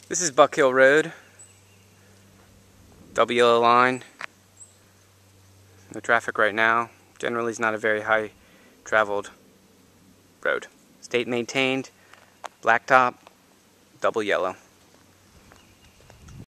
This is Buck Hill Road, double yellow line. No traffic right now. Generally, it's not a very high traveled road. State maintained, blacktop, double yellow.